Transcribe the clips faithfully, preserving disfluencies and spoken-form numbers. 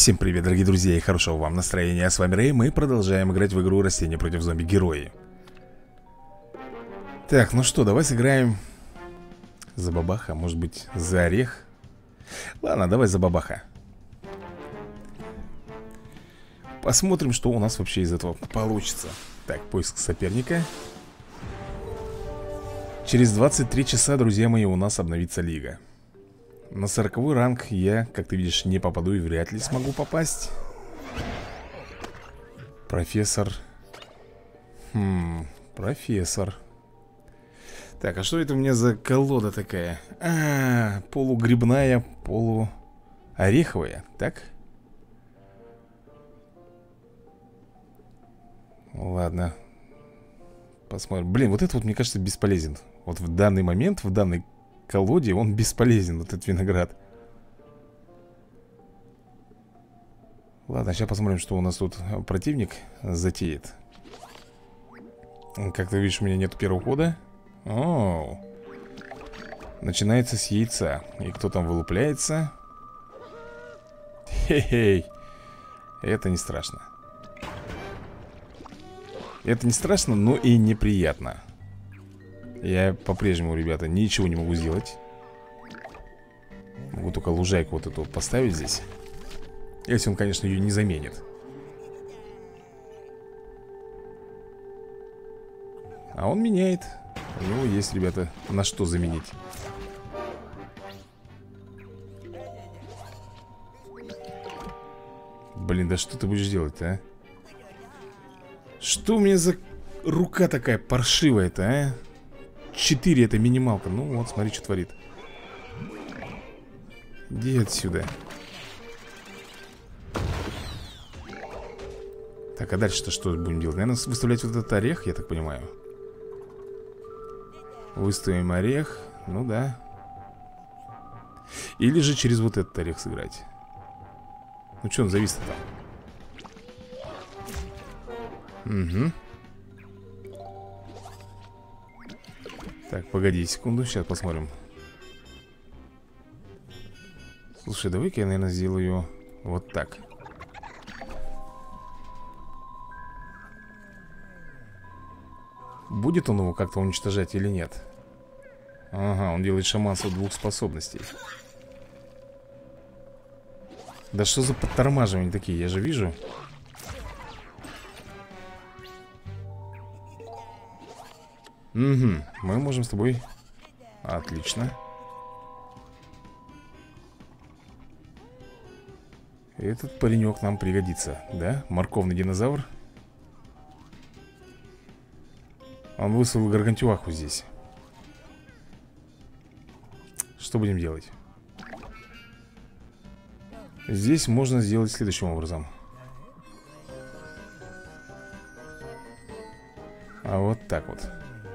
Всем привет, дорогие друзья, и хорошего вам настроения. С вами Рэй, мы продолжаем играть в игру Растения против зомби-герои. Так, ну что, давай сыграем за бабаха, может быть, за орех. Ладно, давай за бабаха. Посмотрим, что у нас вообще из этого получится. Так, поиск соперника. Через двадцать три часа, друзья мои, у нас обновится лига. На сороковой ранг я, как ты видишь, не попаду и вряд ли смогу попасть. Профессор. Хм, профессор. Так, а что это у меня за колода такая? А, полугрибная, полуореховая, так? Ладно. Посмотрим. Блин, вот это вот, мне кажется, бесполезен. Вот в данный момент, в данной колоде он бесполезен, вот этот виноград. Ладно, сейчас посмотрим, что у нас тут противник затеет. Как ты видишь, у меня нет первого хода. О, начинается с яйца. И кто там вылупляется? Хе-хей. Это не страшно. Это не страшно, но и неприятно. Я по-прежнему, ребята, ничего не могу сделать. Могу только лужайку вот эту вот поставить здесь. Если он, конечно, ее не заменит. А он меняет. У него есть, ребята, на что заменить. Блин, да что ты будешь делать-то, а? Что у меня за рука такая паршивая-то, а? Четыре это минималка. Ну вот, смотри, что творит. Иди отсюда. Так, а дальше-то что будем делать? Наверное, выставлять вот этот орех, я так понимаю. Выставим орех. Ну да. Или же через вот этот орех сыграть. Ну что он завис-то там? Угу. Так, погоди секунду, сейчас посмотрим. Слушай, давай-ка я, наверное, сделаю вот так. Будет он его как-то уничтожать или нет? Ага, он делает шаманство двух способностей. Да что за подтормаживания такие, я же вижу. Угу, мы можем с тобой. Отлично. Этот паренек нам пригодится, да? Морковный динозавр. Он выставил гаргантюаху здесь. Что будем делать? Здесь можно сделать следующим образом. А вот так вот.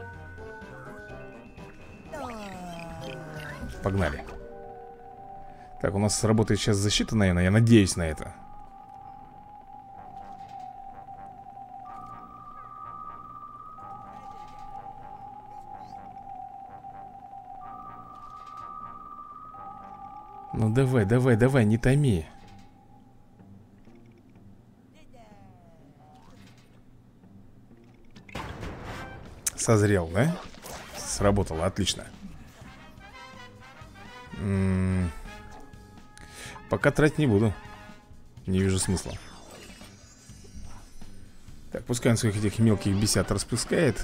Погнали. Так, у нас сработает сейчас защита, наверное. Я надеюсь на это. Ну давай, давай, давай, не томи. Созрел, да? Сработало, отлично. М-м- Пока тратить не буду. Не вижу смысла. Так, пускай он своих этих мелких бесят распускает.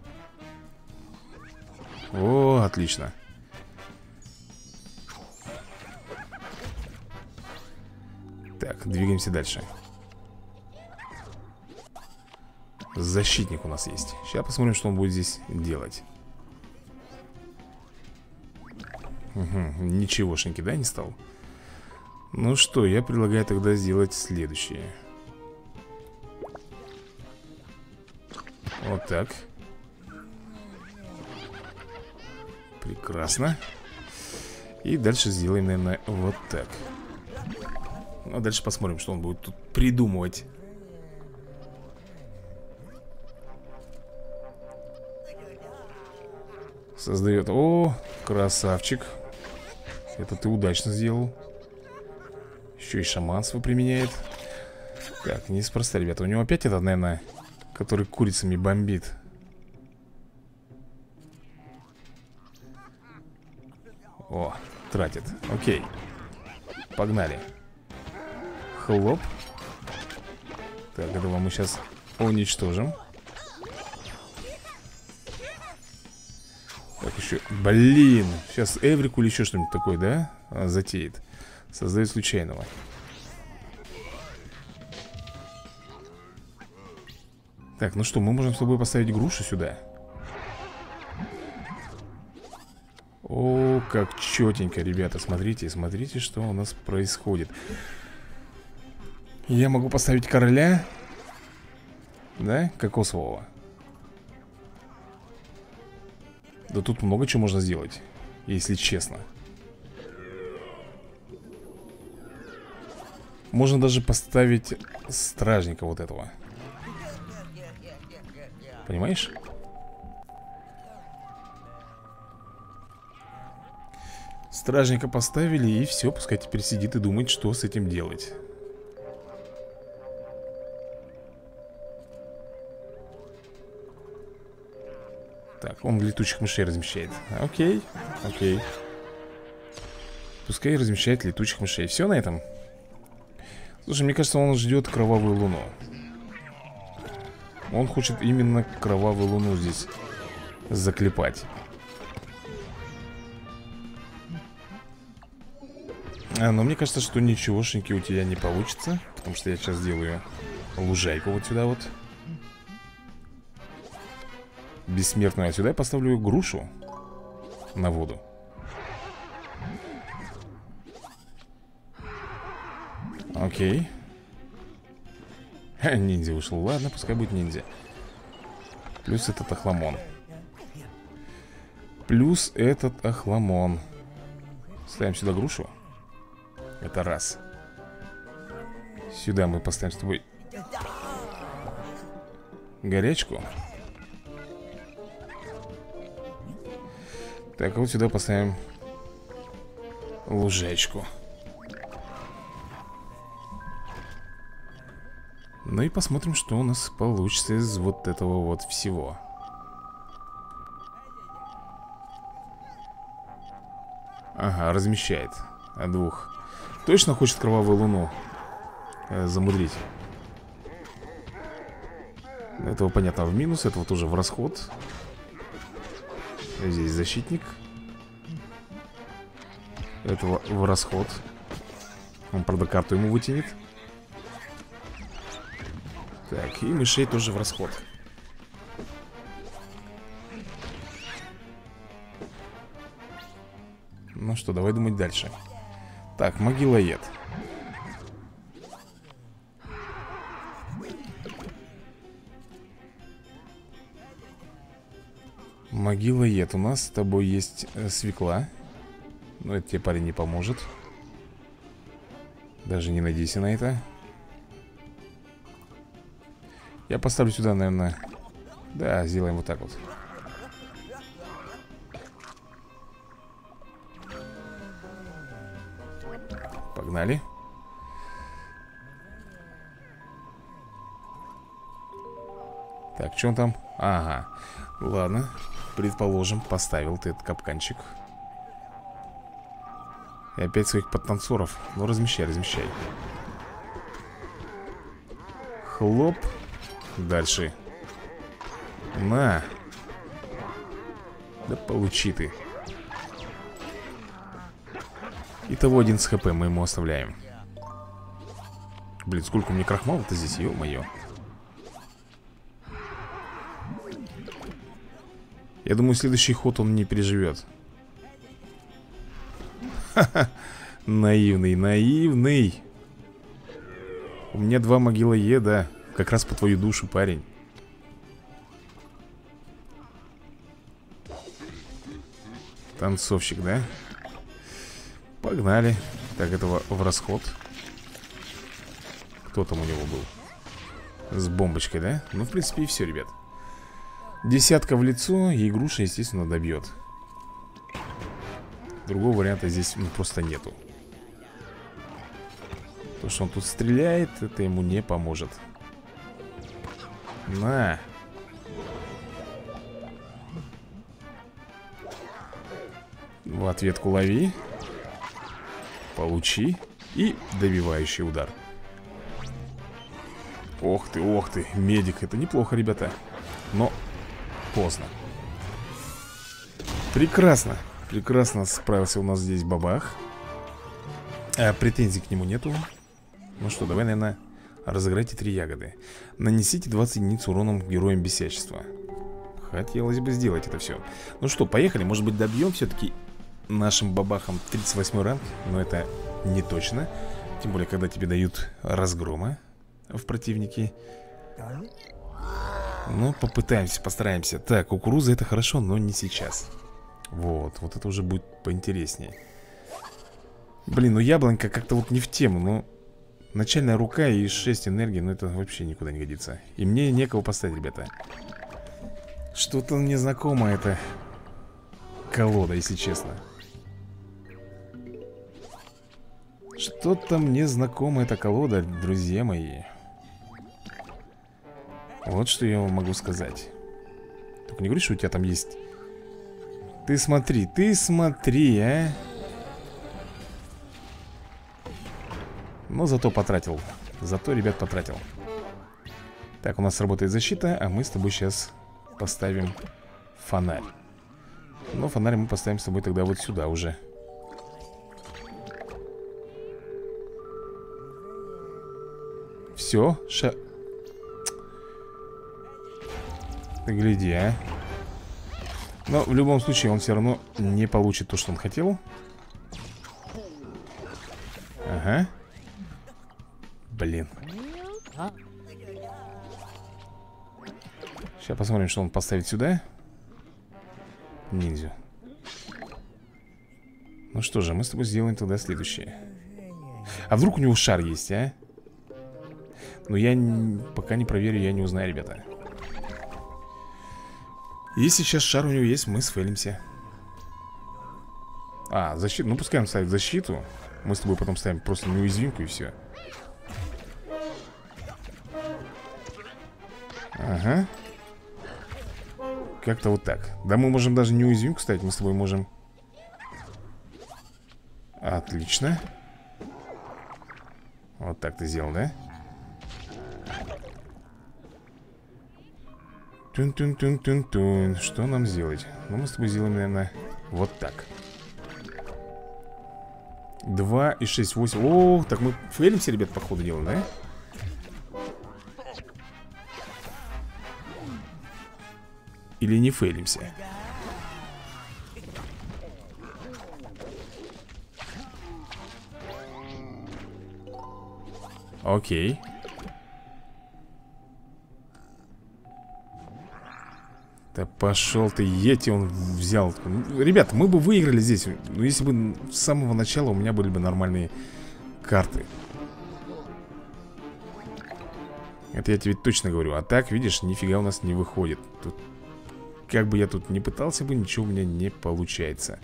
О, отлично. Так, двигаемся дальше. Защитник у нас есть. Сейчас посмотрим, что он будет здесь делать. Угу, ничегошеньки, да, не стал? Ну что, я предлагаю тогда сделать следующее. Вот так. Прекрасно. И дальше сделаем, наверное, вот так. Ну а дальше посмотрим, что он будет тут придумывать. Создает. О, красавчик. Это ты удачно сделал. Еще и шаманство применяет. Так, неспроста, ребята. У него опять этот, наверное, который курицами бомбит. О, тратит. Окей. Погнали. Хлоп. Так, этого мы сейчас уничтожим. Так, еще. Блин. Сейчас Эврику или еще что-нибудь такое, да? Затеет. Создает случайного. Так, ну что, мы можем с тобой поставить грушу сюда. О, как четенько, ребята. Смотрите, смотрите, что у нас происходит. Я могу поставить короля. Да, кокосового. Да тут много чего можно сделать, если честно. Можно даже поставить стражника вот этого. Понимаешь? Стражника поставили, и все, пускай теперь сидит и думает, что с этим делать. Так, он летучих мышей размещает. Окей, окей. Пускай размещает летучих мышей. Все на этом? Слушай, мне кажется, он ждет кровавую луну. Он хочет именно кровавую луну здесь заклепать. а, Но мне кажется, что ничегошеньки у тебя не получится. Потому что я сейчас сделаю лужайку вот сюда вот. Бессмертную. А сюда я поставлю грушу на воду. Окей. Ха, ниндзя ушел. Ладно, пускай будет ниндзя. Плюс этот охламон. Плюс этот охламон. Ставим сюда грушу. Это раз. Сюда мы поставим с тобой горячку. Так, а вот сюда поставим лужайку. Ну и посмотрим, что у нас получится из вот этого вот всего. Ага, размещает. От двух. Точно хочет кровавую луну э, замудрить. Этого, понятно, в минус. Этого тоже в расход. Здесь защитник. Этого в расход. Он, правда, карту ему вытянет. Так, и мышей тоже в расход. Ну что, давай думать дальше. Так, могилоед. Могилоед. У нас с тобой есть э, свекла. Но это тебе, парень, не поможет. Даже не надейся на это. Я поставлю сюда, наверное. Да, сделаем вот так вот. Погнали. Так, что он там? Ага. Ладно. Предположим, поставил ты этот капканчик. И опять своих подтанцоров. Ну, размещай, размещай. Хлоп. Дальше. На. Да получи ты. Итого одиннадцать хп мы ему оставляем. Блин, сколько у меня крахмала-то здесь, ё-моё. Я думаю, следующий ход он не переживет. Ха-ха. Наивный, наивный. У меня два могилоеда. Как раз по твою душу, парень. Танцовщик, да? Погнали. Так, этого в расход. Кто там у него был? С бомбочкой, да? Ну, в принципе, и все, ребят. Десятка в лицо, и груша, естественно, добьет. Другого варианта здесь ну, просто нету. То, что он тут стреляет, это ему не поможет. На. В ответку лови. Получи. И добивающий удар. Ох ты, ох ты, медик. Это неплохо, ребята. Но поздно. Прекрасно. Прекрасно справился у нас здесь бабах. а, Претензий к нему нету. Ну что, давай, наверное, разыграйте три ягоды. Нанесите двадцать единиц уроном героям бесячества. Хотелось бы сделать это все. Ну что, поехали, может быть добьем все-таки нашим бабахом тридцать восьмой ранг. Но это не точно. Тем более, когда тебе дают разгрома в противнике. Ну, попытаемся, постараемся. Так, кукуруза это хорошо, но не сейчас. Вот, вот это уже будет поинтереснее. Блин, ну яблонька как-то вот не в тему. Ну, начальная рука и шесть энергии, ну это вообще никуда не годится. И мне некого поставить, ребята. Что-то мне знакомо это колода, если честно. Что-то мне знакомо эта колода, друзья мои. Вот что я вам могу сказать. Только не говори, что у тебя там есть. Ты смотри, ты смотри, а. Но зато потратил. Зато, ребят, потратил. Так, у нас работает защита, а мы с тобой сейчас поставим фонарь. Но фонарь мы поставим с тобой тогда вот сюда уже. Все, ша... Ты гляди, а. Но в любом случае он все равно не получит то, что он хотел. Ага. Блин. Сейчас посмотрим, что он поставит сюда. Ниндзю. Ну что же, мы с тобой сделаем тогда следующее. А вдруг у него шар есть, а? Но я не... пока не проверю, я не узнаю, ребята. Если сейчас шар у него есть, мы сфейлимся. А, защиту, ну пускай он ставит защиту. Мы с тобой потом ставим просто неуязвимку и все. Ага. Как-то вот так. Да мы можем даже неуязвимку ставить. Мы с тобой можем. Отлично. Вот так ты сделал, да? Тун-тун-тун-тун-тун. Что нам сделать? Ну, мы с тобой сделаем, наверное, вот так. Два и шесть, восемь. О, так мы фейлимся, ребят, по ходу дела, да? Или не фейлимся? Окей. Да пошел ты, Йети он взял. Ребят, мы бы выиграли здесь. Ну, если бы с самого начала у меня были бы нормальные карты. Это я тебе точно говорю. А так, видишь, нифига у нас не выходит. Тут, как бы я тут не пытался бы, ничего у меня не получается.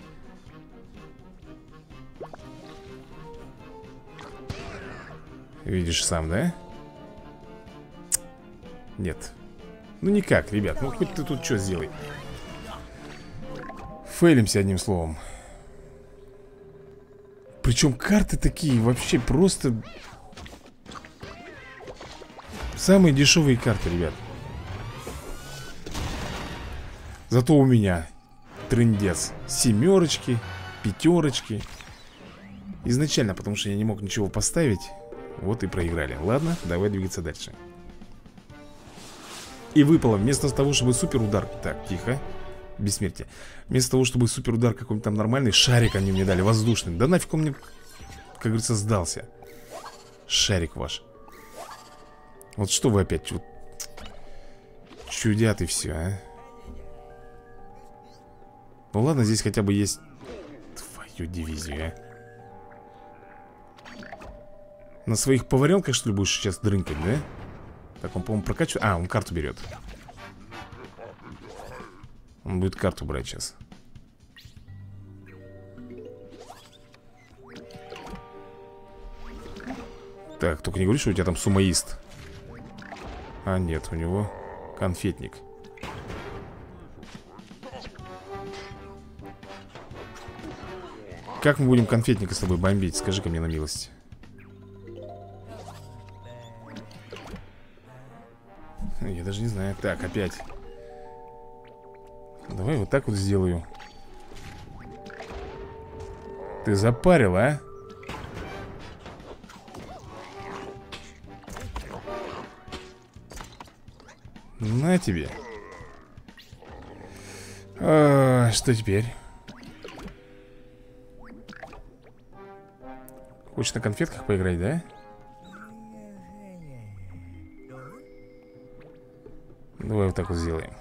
Видишь сам, да? Нет. Ну никак, ребят, ну хоть ты тут что сделай. Фейлимся одним словом. Причем карты такие вообще просто самые дешевые карты, ребят. Зато у меня трындец. Семерочки, пятерочки. Изначально, потому что я не мог ничего поставить. Вот и проиграли. Ладно, давай двигаться дальше. И выпало, вместо того, чтобы супер удар. Так, тихо, бессмертие. Вместо того, чтобы супер удар какой-нибудь там нормальный, шарик они мне дали, воздушный. Да нафиг он мне, как говорится, сдался. Шарик ваш. Вот что вы опять вот чудят и все, а. Ну ладно, здесь хотя бы есть твою дивизию, а. На своих поваренках, что ли, будешь сейчас дрынкать, да? Так, он, по-моему, прокачивает. А, он карту берет. Он будет карту брать сейчас. Так, только не говори, что у тебя там сумоист. А нет, у него конфетник. Как мы будем конфетника с тобой бомбить? Скажи-ка мне на милость. Я даже не знаю. Так, опять. Давай вот так вот сделаю. Ты запарил, а? На тебе. А, что теперь? Хочешь на конфетках поиграть, да? Давай вот так вот сделаем.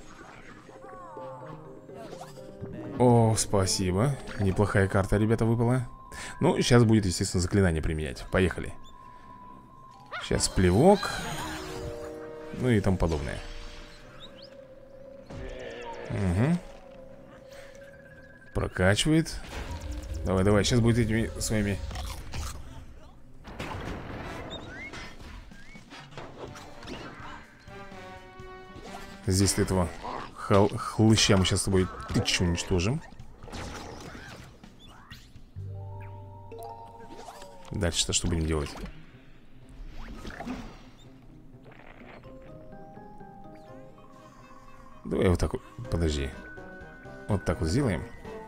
О, спасибо. Неплохая карта, ребята, выпала. Ну, сейчас будет, естественно, заклинание применять. Поехали. Сейчас плевок. Ну и тому подобное. Угу. Прокачивает. Давай, давай, сейчас будет этими своими. Здесь этого хл хлыща мы сейчас с тобой тычу уничтожим. Дальше-то что будем делать? Давай вот так вот. Подожди. Вот так вот сделаем.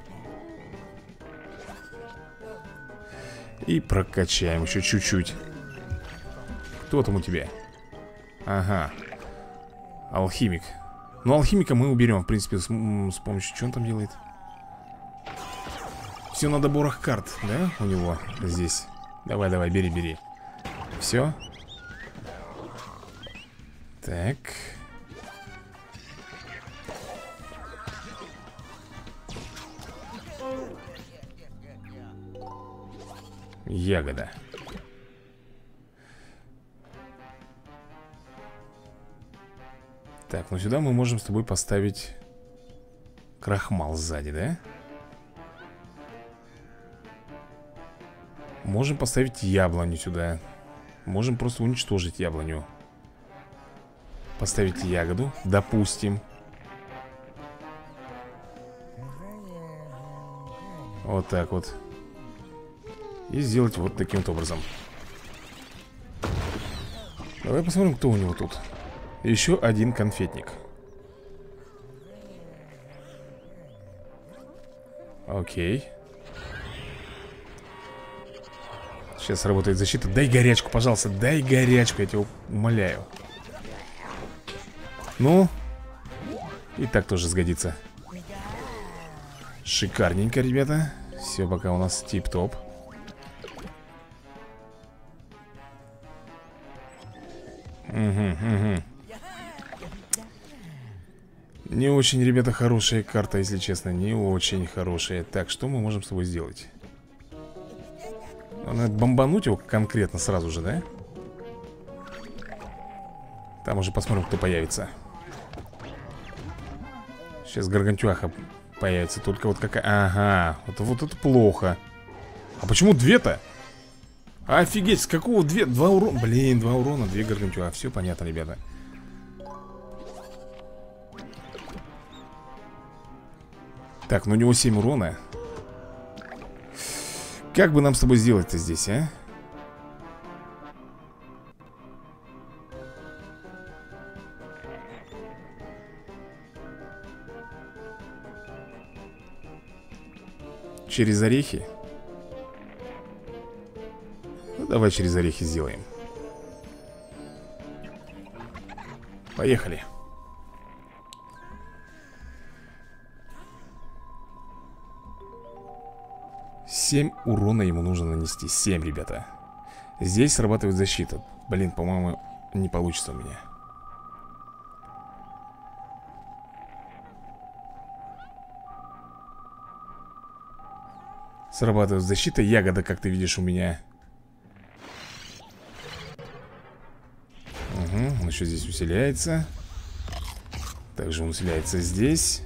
И прокачаем еще чуть-чуть. Кто там у тебя? Ага. Алхимик. Ну, алхимика мы уберем, в принципе, с, с помощью... Что он там делает? Все на доборах карт, да? У него здесь. Давай, давай, бери, бери. Все. Так. Ягода. Так, ну сюда мы можем с тобой поставить крахмал сзади, да? Можем поставить яблоню сюда. Можем просто уничтожить яблоню. Поставить ягоду, допустим. Вот так вот. И сделать вот таким вот образом. Давай посмотрим, кто у него тут. Еще один конфетник. Окей. Сейчас работает защита. Дай горячку, пожалуйста, дай горячку, я тебя умоляю. Ну. И так тоже сгодится. Шикарненько, ребята. Все пока у нас тип-топ. Угу, угу. Не очень, ребята, хорошая карта, если честно. Не очень хорошая. Так, что мы можем с тобой сделать? Надо бомбануть его конкретно сразу же, да? Там уже посмотрим, кто появится. Сейчас Гаргантюаха появится. Только вот какая... Ага, вот, вот это плохо. А почему две-то? Офигеть, с какого две? Два урона. Блин, два урона, две Гаргантюа. Все понятно, ребята. Так, ну у него семь урона. Как бы нам с тобой сделать-то здесь, а? Через орехи? Ну, давай через орехи сделаем. Поехали. семь урона ему нужно нанести. семь, ребята. Здесь срабатывает защита. Блин, по-моему, не получится у меня. Срабатывает защита. Ягода, как ты видишь, у меня. Угу, он еще здесь усиляется. Также он усиляется здесь.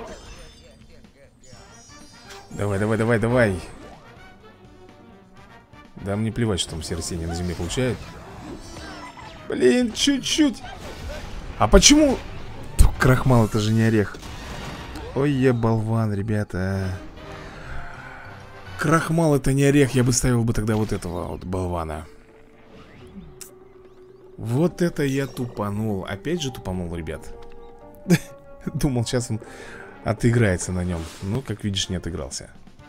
Давай, давай, давай, давай. Да мне плевать, что там все растения на земле получают. Блин, чуть-чуть. А почему? Крахмал, это же не орех. Ой, я болван, ребята. Крахмал, это не орех. Я бы ставил бы тогда вот этого вот болвана. Вот это я тупанул. Опять же тупанул, ребят. Думал, сейчас он отыграется на нем. Ну, как видишь, не отыгрался.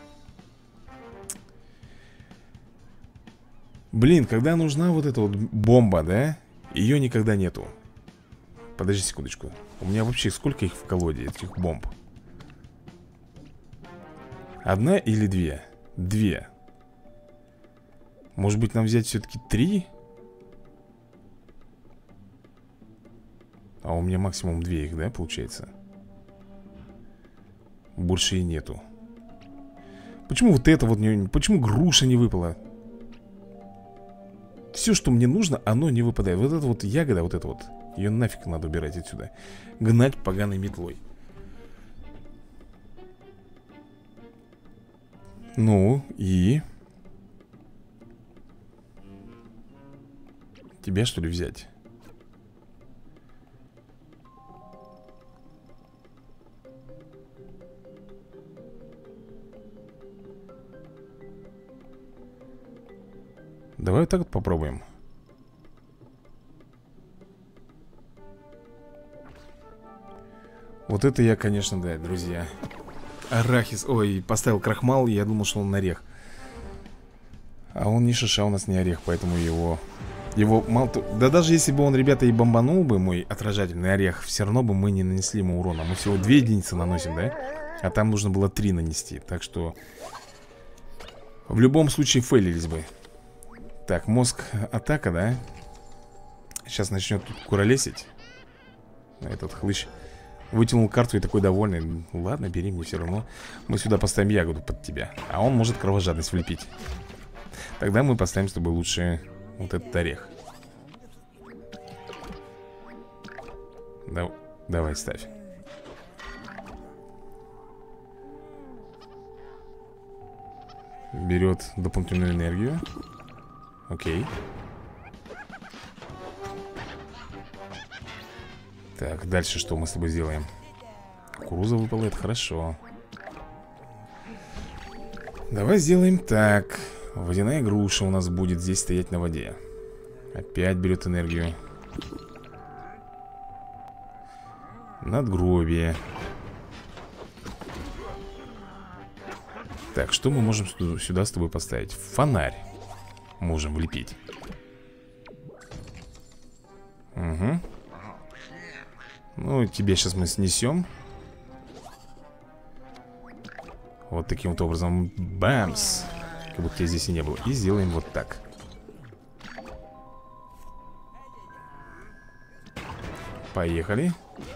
Блин, когда нужна вот эта вот бомба, да? Ее никогда нету. Подожди секундочку. У меня вообще сколько их в колоде, этих бомб? Одна или две? Две. Может быть, нам взять все-таки три? А у меня максимум две их, да, получается? Больше и нету. Почему вот это вот не... Почему груша не выпала? Все, что мне нужно, оно не выпадает. Вот эта вот ягода, вот эта вот, ее нафиг надо убирать отсюда. Гнать поганой метлой. Ну, и... Тебя, что ли, взять? Давай вот так вот попробуем. Вот это я, конечно, да, друзья. Арахис, ой, поставил крахмал. Я думал, что он орех. А он не шиша, у нас не орех. Поэтому его... Его мало... Да даже если бы он, ребята, и бомбанул бы мой отражательный орех, все равно бы мы не нанесли ему урона. Мы всего две единицы наносим, да? А там нужно было три нанести. Так что... В любом случае фейлились бы. Так, мозг атака, да? Сейчас начнет тут куролесить. Этот хлыщ вытянул карту и такой довольный. Ладно, бери, мне все равно. Мы сюда поставим ягоду под тебя. А он может кровожадность влепить. Тогда мы поставим с тобой лучше вот этот орех. Да, давай, ставь. Берет дополнительную энергию. Окей. Так, дальше что мы с тобой сделаем? Кукуруза выпала, это хорошо. Давай сделаем так. Водяная груша у нас будет здесь стоять на воде. Опять берет энергию. Надгробие. Так, что мы можем сюда с тобой поставить? Фонарь можем влепить. Угу. Ну, тебе сейчас мы снесем. Вот таким вот образом. Бамс. Как будто тебя здесь и не было. И сделаем вот так. Поехали.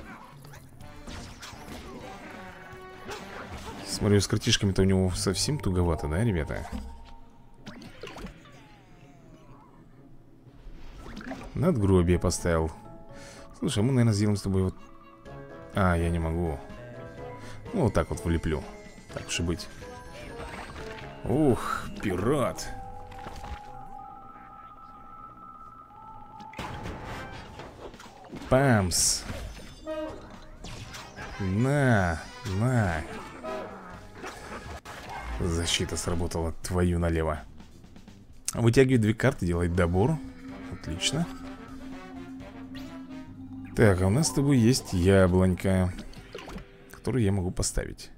Смотрю, с картишками-то у него совсем туговато, да, ребята? Надгробие поставил. Слушай, мы, наверное, сделаем с тобой вот... А, я не могу. Ну, вот так вот влеплю. Так уж и быть. Ух, пират. Памс. На, на. Защита сработала, твою налево. Вытягивает две карты, делает добор. Отлично. Так, а у нас с тобой есть яблонька, которую я могу поставить.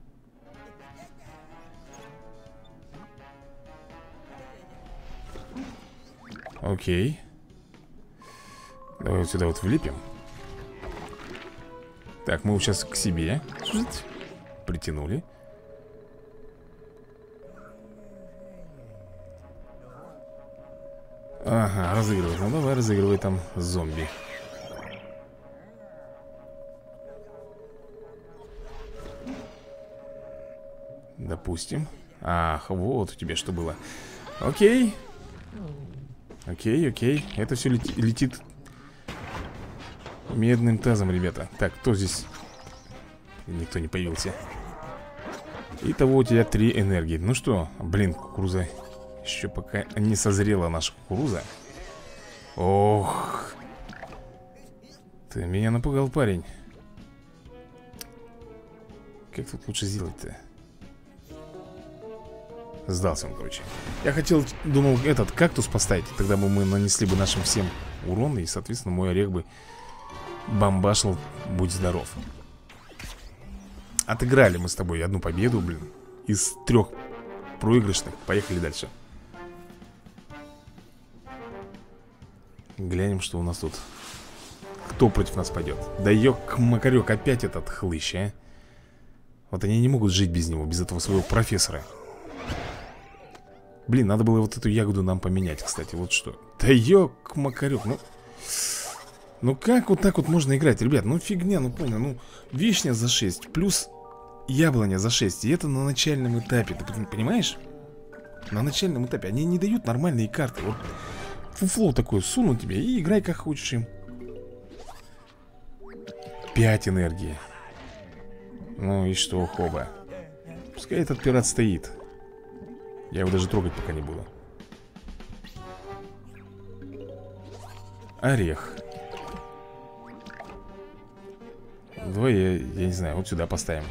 Окей. Давай вот сюда вот влепим. Так, мы его сейчас к себе притянули. Ага, разыгрывай. Ну давай разыгрывай там зомби. Допустим. Ах, вот у тебя что было. Окей. Окей, окей. Это все лети летит медным тазом, ребята. Так, кто здесь? Никто не появился. Итого у тебя три энергии. Ну что, блин, кукуруза Еще пока не созрела наша кукуруза. Ох. Ты меня напугал, парень. Как тут лучше сделать-то? Сдался он, короче. Я хотел, думал, этот кактус поставить. Тогда бы мы нанесли бы нашим всем урон. И, соответственно, мой орех бы бомбашил, будь здоров. Отыграли мы с тобой одну победу, блин. Из трех проигрышных. Поехали дальше. Глянем, что у нас тут. Кто против нас пойдет? Да ёк-макарёк, опять этот хлыщ, а. Вот они не могут жить без него, без этого своего профессора. Блин, надо было вот эту ягоду нам поменять, кстати, вот что. Да ёк-макарёк, ну... Ну как вот так вот можно играть, ребят? Ну фигня, ну понял, ну... Вишня за шесть, плюс яблоня за шесть. И это на начальном этапе, ты понимаешь? На начальном этапе они не дают нормальные карты. Вот фуфло такое сунут тебе и играй как хочешь им. Пять энергии. Ну и что, хоба. Пускай этот пират стоит. Я его даже трогать пока не буду. Орех. Давай, я, я не знаю, вот сюда поставим.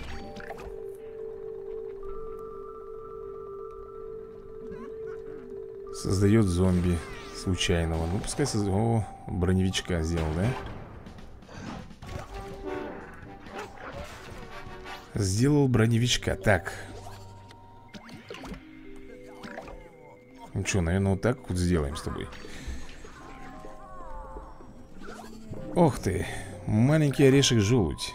Создает зомби случайного. Ну, пускай создает... О, броневичка сделал, да? Сделал броневичка. Так. Ну что, наверное, вот так вот сделаем с тобой. Ох ты. Маленький орешек-желудь.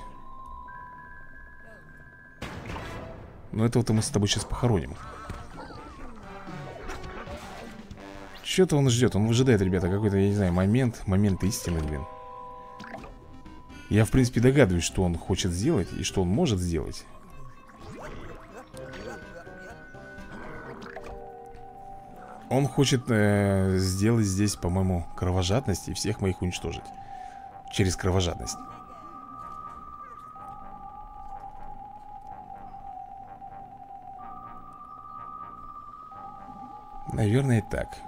Но этого-то мы с тобой сейчас похороним. Что-то он ждет. Он выжидает, ребята, какой-то, я не знаю, момент. Момент истины, блин. Я, в принципе, догадываюсь, что он хочет сделать и что он может сделать. Он хочет э, сделать здесь, по-моему, кровожадность и всех моих уничтожить. Через кровожадность. Наверное, так.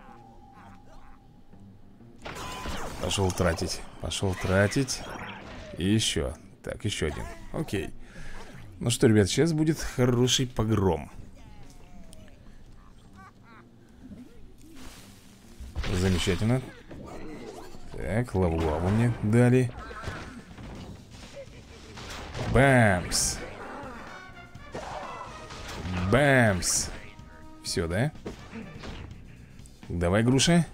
Пошел тратить. Пошел тратить. И еще. Так, еще один. Окей. Ну что, ребят, сейчас будет хороший погром. Замечательно. Так, лаву-лаву мне дали. Бамс. Бамс. Все, да? Давай, груша.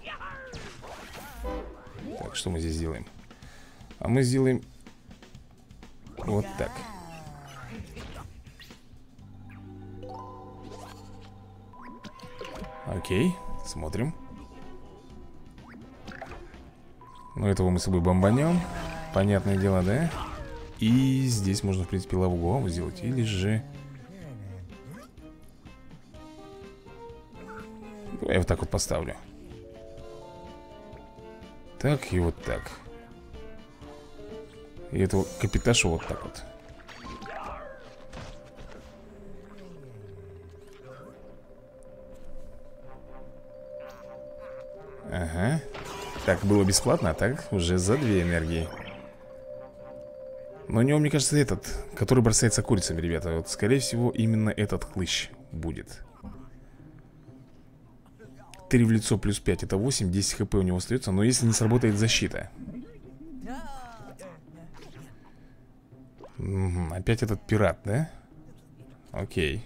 Так, что мы здесь сделаем? А мы сделаем вот так. Окей, смотрим. Ну, этого мы с собой бомбанем. Понятное дело, да? И здесь можно, в принципе, лаву-гуаву сделать. Или же... Давай я вот так вот поставлю. Так и вот так. И этого капиташу вот так вот. Ага. Так, было бесплатно, а так уже за две энергии. Но у него, мне кажется, этот, который бросается курицами, ребята. Вот, скорее всего, именно этот хлыщ будет. Три в лицо плюс пять, это восемь, десять хп у него остается. Но если не сработает защита. Угу, опять этот пират, да? Окей.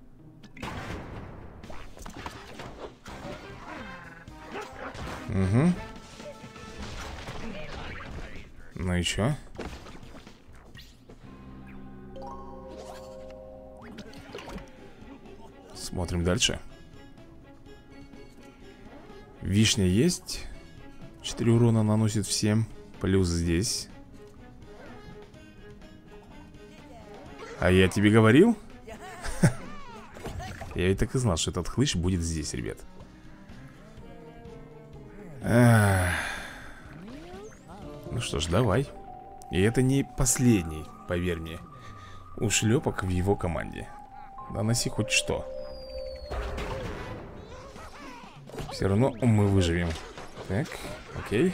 Угу. Ну и чё? Смотрим дальше. Вишня есть. четыре урона наносит всем. Плюс здесь. А я тебе говорил? Я и так и знал, что этот хлыщ будет здесь, ребят. Ну что ж, давай. И это не последний, поверь мне, ушлепок в его команде. Наноси хоть что. Все равно мы выживем. Так, окей.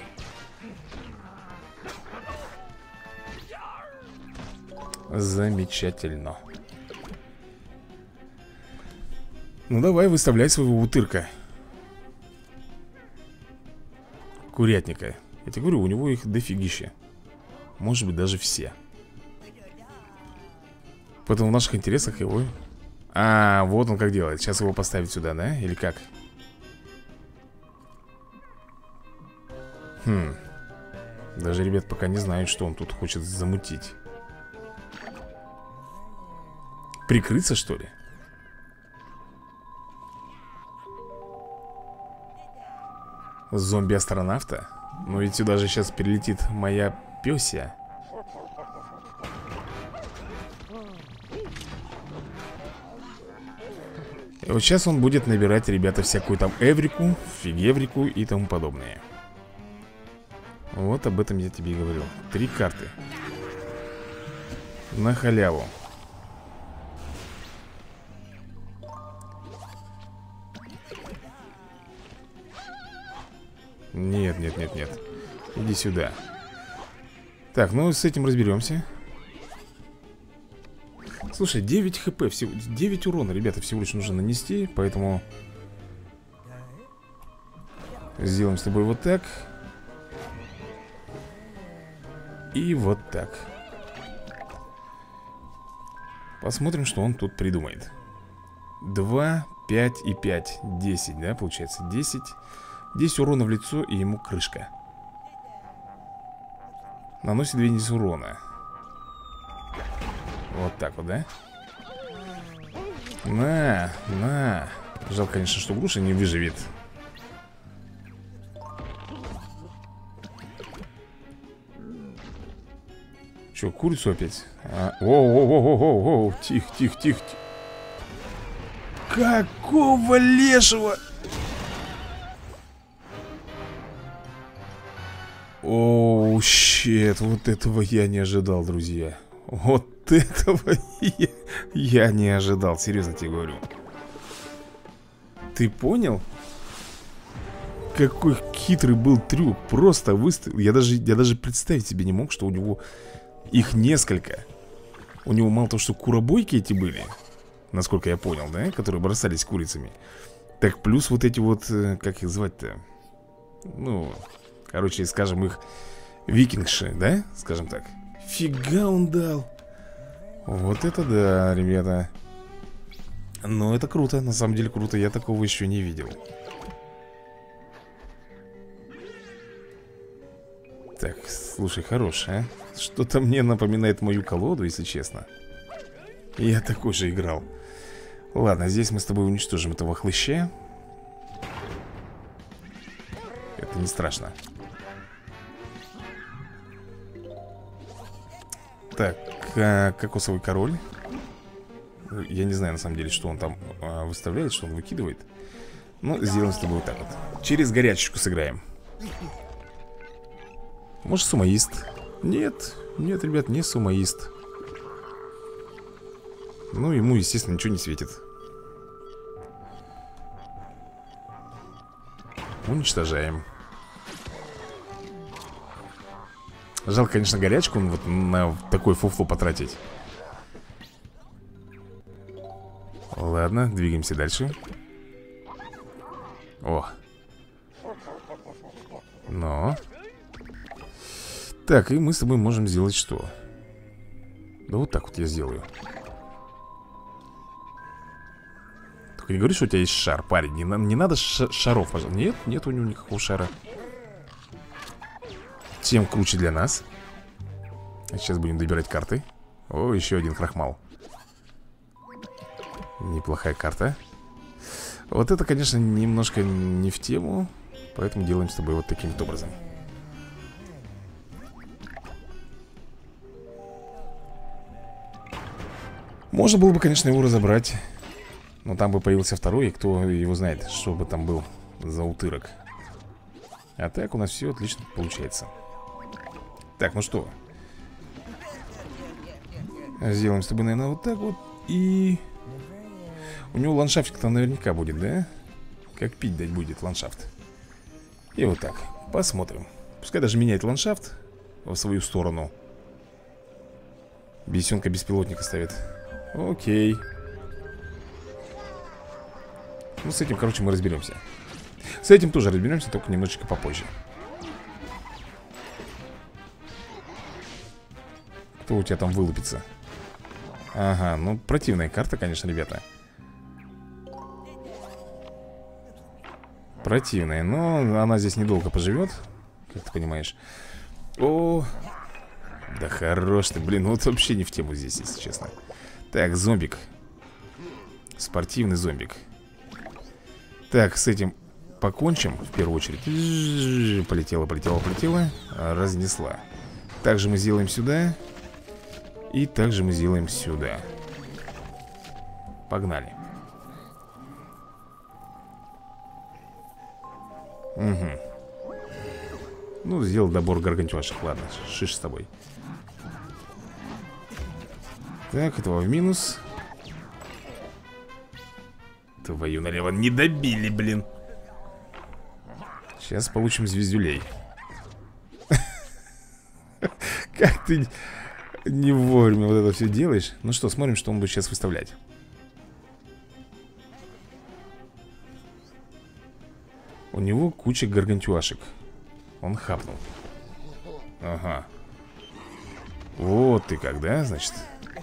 Замечательно. Ну давай, выставляй своего утырка. Курятника. Я тебе говорю, у него их дофигища. Может быть, даже все. Поэтому в наших интересах его... А, вот он как делает. Сейчас его поставить сюда, да? Или как? Хм. Даже ребят пока не знают, что он тут хочет замутить. Прикрыться, что ли? Зомби-астронавта? Ну ведь сюда же сейчас прилетит моя пёся. И вот сейчас он будет набирать, ребята, всякую там эврику, фигеврику и тому подобное. Вот об этом я тебе и говорил. Три карты. На халяву. Нет, нет, нет, нет. Иди сюда. Так, ну с этим разберемся. Слушай, девять хп, всего, девять урона, ребята, всего лишь нужно нанести. Поэтому сделаем с тобой вот так. И вот так. Посмотрим, что он тут придумает. Два, пять и пять. десять, да, получается? десять. десять урона в лицо, и ему крышка. Наносит две единицы урона. Вот так вот, да? На, на. Жалко, конечно, что груша не выживет. Че, курицу опять? А, воу-воу-воу-воу-воу. Тихо, тихо, тихо. Какого лешего? Оу, щет, вот этого я не ожидал, друзья. Вот этого я, я не ожидал, серьезно тебе говорю. Ты понял? Какой хитрый был трюк. Просто выставил. Я даже, я даже представить себе не мог, что у него их несколько. У него мало того, что куробойки эти были, насколько я понял, да, которые бросались курицами. Так плюс вот эти вот, как их звать-то? Ну... Короче, скажем, их викингши, да? Скажем так. Фига он дал. Вот это да, ребята. Ну, это круто, на самом деле круто. Я такого еще не видел. Так, слушай, хорош, а? Что-то мне напоминает мою колоду, если честно. Я такой же играл. Ладно, здесь мы с тобой уничтожим этого хлыща. Это не страшно. Так, а, кокосовый король. Я не знаю на самом деле, что он там а, выставляет, что он выкидывает. Ну, сделаем с тобой вот так вот. Через горячечку сыграем. Может, сумоист? Нет, нет, ребят, не сумоист. Ну, ему, естественно, ничего не светит. Уничтожаем. Жалко, конечно, горячку вот на такой фуфло потратить. Ладно, двигаемся дальше. О. Но. Так, и мы с тобой можем сделать что? Да вот так вот я сделаю. Только не говори, что у тебя есть шар, парень. Не, не надо шаров, пожалуйста. Нет, нет у него никакого шара. Тем круче для нас. Сейчас будем добирать карты. О, еще один крахмал. Неплохая карта. Вот это, конечно, немножко не в тему. Поэтому делаем с тобой вот таким вот образом. Можно было бы, конечно, его разобрать. Но там бы появился второй, и кто его знает, что бы там был за утырок. А так у нас все отлично получается. Так, ну что, сделаем с тобой, наверное, вот так вот. И у него ландшафтик там наверняка будет, да? Как пить дать будет ландшафт. И вот так, посмотрим. Пускай даже меняет ландшафт в свою сторону. Бесенка беспилотника ставит. Окей. Ну, с этим, короче, мы разберемся. С этим тоже разберемся, только немножечко попозже. Кто у тебя там вылупится? Ага, ну противная карта, конечно, ребята. Противная, но она здесь недолго поживет. Как ты понимаешь. О, да хорош ты, блин, вот вообще не в тему здесь, если честно. Так, зомбик. Спортивный зомбик. Так, с этим покончим в первую очередь. Полетела, полетела, полетела. Разнесла. Также мы сделаем сюда. И также мы сделаем сюда. Погнали. Угу. Ну, сделал добор гаргантюашек. Ладно, шиш с тобой. Так, этого в минус. Твою налево не добили, блин. Сейчас получим звездюлей. Как ты не вовремя вот это все делаешь. Ну что, смотрим, что он будет сейчас выставлять. У него куча гаргантюашек. Он хапнул. Ага. Вот ты как, да, значит?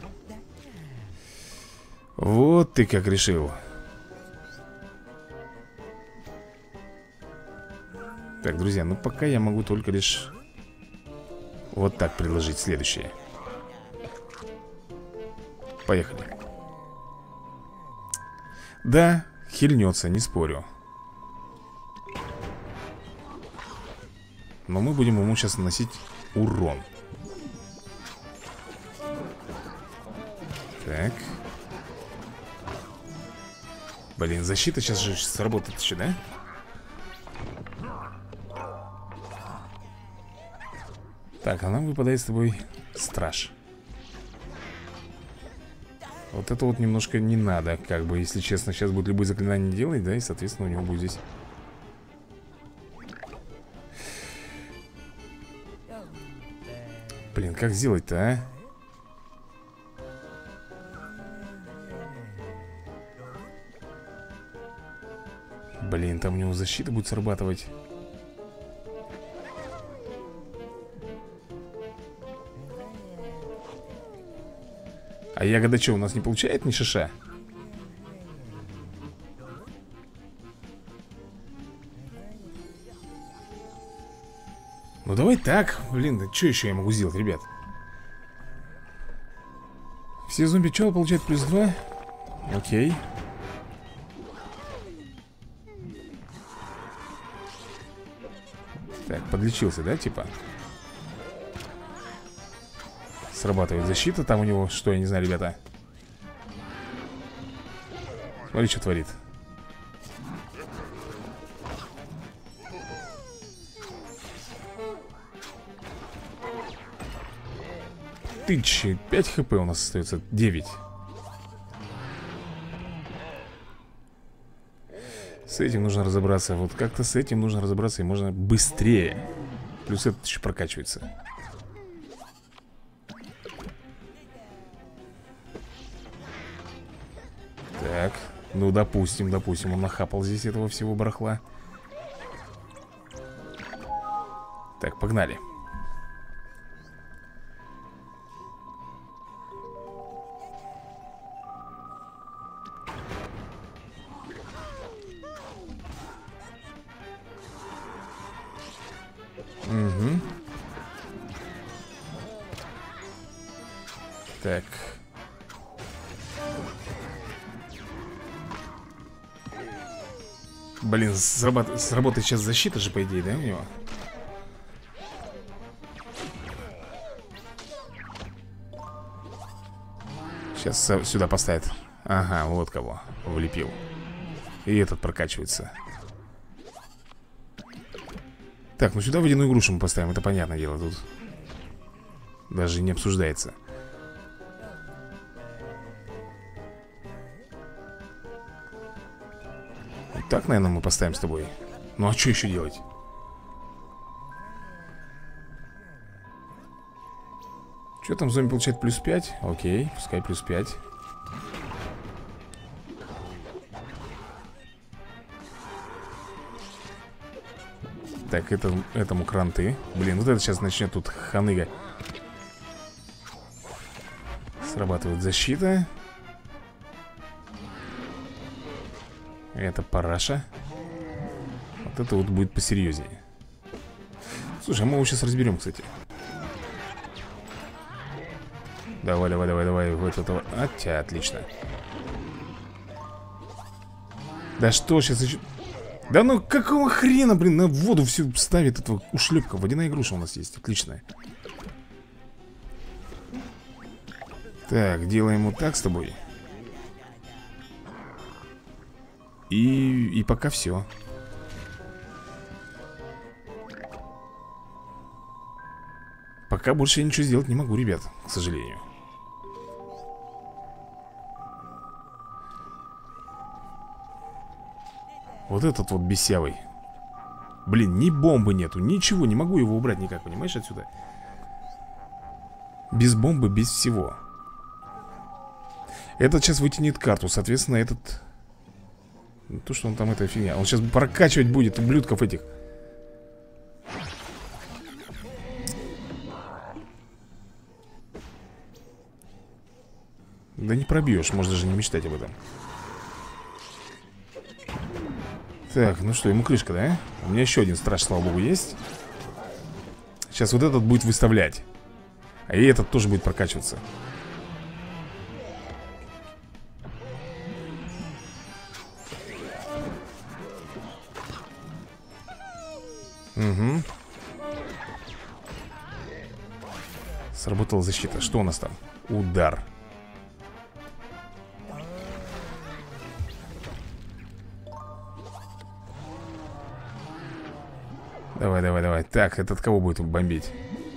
Вот ты как решил. Так, друзья, ну пока я могу только лишь вот так предложить следующее. Поехали. Да, хильнется, не спорю. Но мы будем ему сейчас наносить урон. Так. Блин, защита сейчас же сработает еще, да? Так, а нам выпадает с тобой страж. Вот это вот немножко не надо, как бы, если честно. Сейчас будет любое заклинание делать, да, и, соответственно, у него будет здесь... Блин, как сделать-то, а? Блин, там у него защита будет срабатывать. А ягода что, у нас не получает ни шиша? Ну давай так, блин, да что еще я могу сделать, ребят? Все зомби чего получают плюс два? Окей. Так, подлечился, да, типа? Срабатывает защита, там у него, что, я не знаю, ребята. Смотри, что творит. Тысяча, пять хп у нас остается, девять. С этим нужно разобраться. Вот как-то с этим нужно разобраться, и можно быстрее. Плюс это еще прокачивается. Так, ну допустим, допустим, он нахапал здесь этого всего барахла. Так, погнали. Угу. Так. Блин, сработ... сработает сейчас защита же, по идее, да, у него? Сейчас сюда поставит. Ага, вот кого влепил. И этот прокачивается. Так, ну сюда водяную грушу мы поставим, это понятное дело, тут даже не обсуждается. Так, наверное, мы поставим с тобой. Ну а что еще делать? Что там, зомби получает плюс пять? Окей, пускай плюс пять. Так, это, этому кранты. Блин, вот это сейчас начнет тут ханыга. Срабатывает защита. Это параша. Вот это вот будет посерьезнее. Слушай, а мы его сейчас разберем, кстати. Давай, давай, давай, давай. Вот этого. А, тя, отлично. Да что сейчас еще... Да ну какого хрена, блин, на воду все ставит этого ушлепка. Водяная игруша у нас есть, отличная. Так, делаем вот так с тобой. И, и пока все. Пока больше я ничего сделать не могу, ребят, к сожалению. Вот этот вот бесявый. Блин, ни бомбы нету, ничего, не могу его убрать никак, понимаешь, отсюда. Без бомбы, без всего. Этот сейчас вытянет карту, соответственно, этот... То, что он там, эта фигня. Он сейчас прокачивать будет ублюдков этих. Да не пробьешь, можно даже не мечтать об этом. Так, ну что, ему крышка, да? У меня еще один страж, слава богу, есть. Сейчас вот этот будет выставлять. А и этот тоже будет прокачиваться. Угу. Сработала защита. Что у нас там? Удар. Давай, давай, давай. Так, этот кого будет бомбить?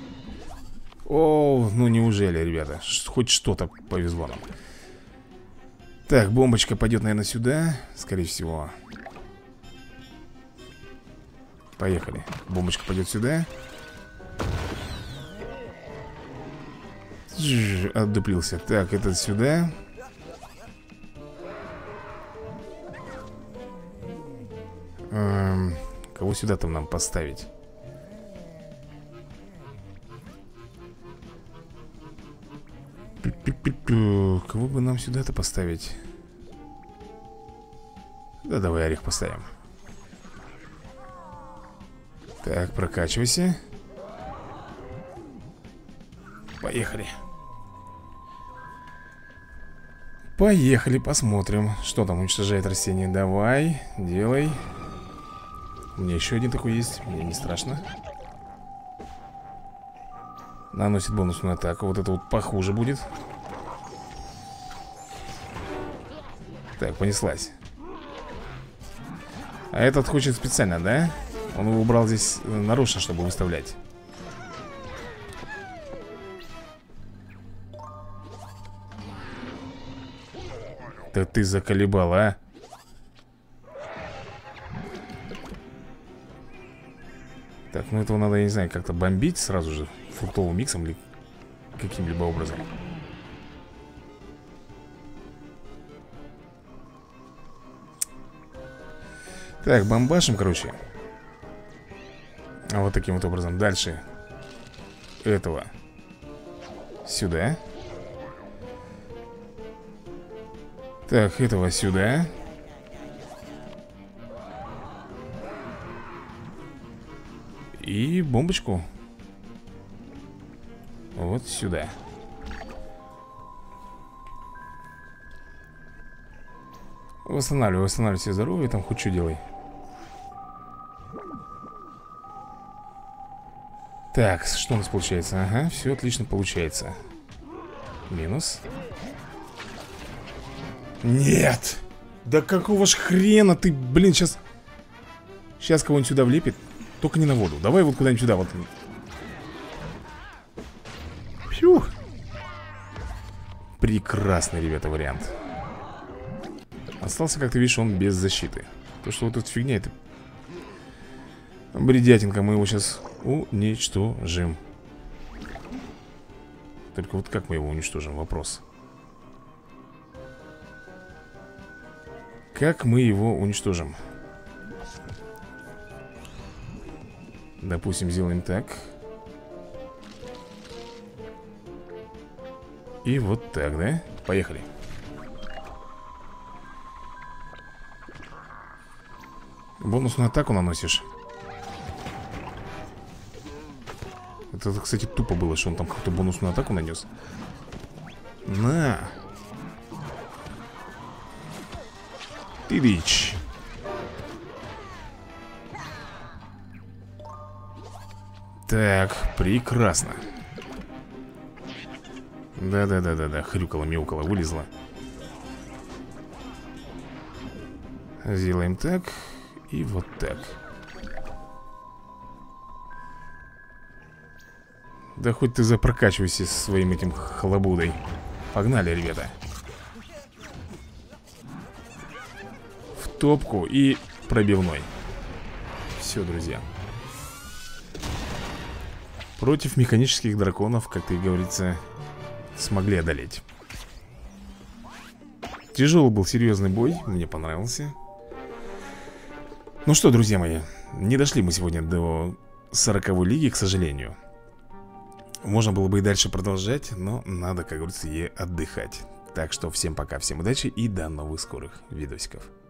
О, ну неужели, ребята? Хоть что-то повезло нам. Так, бомбочка пойдет, наверное, сюда. Скорее всего. Поехали. Бомбочка пойдет сюда. Жжж, отдуплился. Так, этот сюда. Эм, кого сюда там нам поставить? Кого бы нам сюда-то поставить? Да давай орех поставим. Так, прокачивайся. Поехали. Поехали, посмотрим. Что там уничтожает растение? Давай, делай. У меня еще один такой есть. Мне не страшно. Наносит бонусную атаку. Вот это вот похуже будет. Так, понеслась. А этот хочет специально, да? Он его убрал здесь нарочно, чтобы выставлять. Да ты заколебал, а? Так, ну этого надо, я не знаю, как-то бомбить сразу же фруктовым миксом или каким-либо образом. Так, бомбашим, короче. Вот таким вот образом. Дальше этого сюда. Так, этого сюда. И бомбочку вот сюда. Восстанавливай, восстанавливай себе здоровье. Там хоть что делай. Так, что у нас получается? Ага, все отлично получается. Минус. Нет! Да какого ж хрена ты, блин, сейчас... Сейчас кого-нибудь сюда влепит. Только не на воду. Давай вот куда-нибудь сюда вот. Фью. Прекрасный, ребята, вариант. Остался, как ты видишь, он без защиты. То, что вот эта фигня, это бредятинка, мы его сейчас уничтожим. Только вот как мы его уничтожим? Вопрос. Как мы его уничтожим? Допустим, сделаем так. И вот так, да? Поехали. Бонусную атаку наносишь. Это, кстати, тупо было, что он там какую-то бонусную атаку нанес. На! Ты дичь. Так, прекрасно. Да-да-да-да-да, хрюкала-мяукала, вылезла. Сделаем так. И вот так. Да хоть ты запрокачивайся своим этим халабудой. Погнали, ребята. В топку и пробивной. Все, друзья. Против механических драконов, как и говорится, смогли одолеть. Тяжелый был, серьезный бой. Мне понравился. Ну что, друзья мои, не дошли мы сегодня до сороковой лиги, к сожалению. Можно было бы и дальше продолжать, но надо, как говорится, и отдыхать. Так что всем пока, всем удачи и до новых скорых видосиков.